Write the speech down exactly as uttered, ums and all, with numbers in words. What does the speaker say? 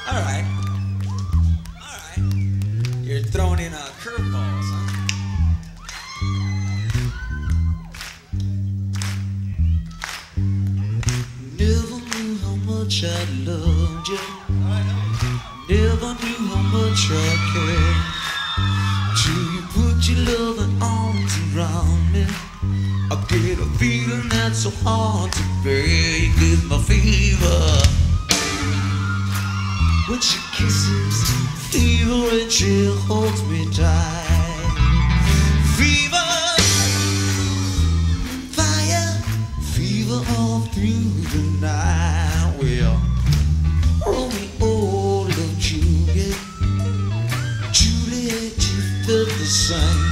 All right. All right. You're throwing in uh, curveballs, huh? Never knew how much I loved you. Never knew how much I cared. Till you put your loving arms around me, I get a feeling that's so hard to bear. You give my fever when she kisses, fever when she holds me tight. Fever, fire, fever all through the night. Well, Romeo loved Juliet, Juliet, you felt the same.